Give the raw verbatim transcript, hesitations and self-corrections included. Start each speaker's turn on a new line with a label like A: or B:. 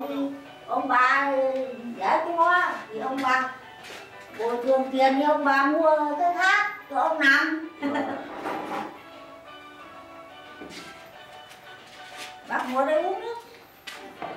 A: Ông bà để cho thì ông bà bồi thường tiền thì ông bà mua cái khác cho ông nằm. Bác ngồi đây uống nước.